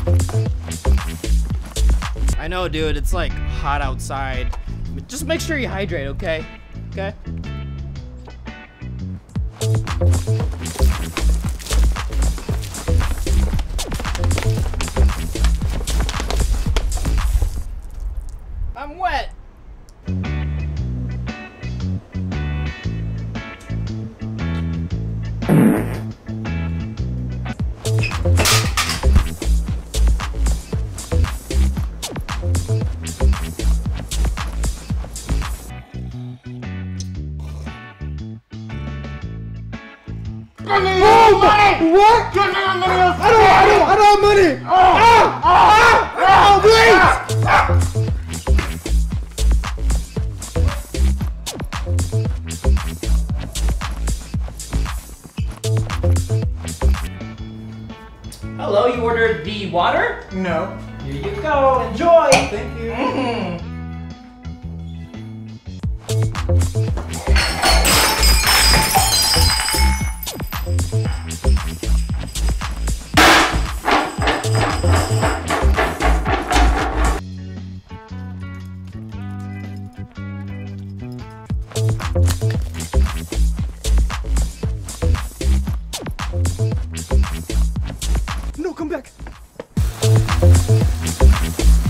I know, dude, it's like hot outside. Just make sure you hydrate, okay? Okay? I'm wet. Oh my! What? I don't have money! Please! Hello, you ordered the water? No. Here you go, enjoy! Thank you. No, come back.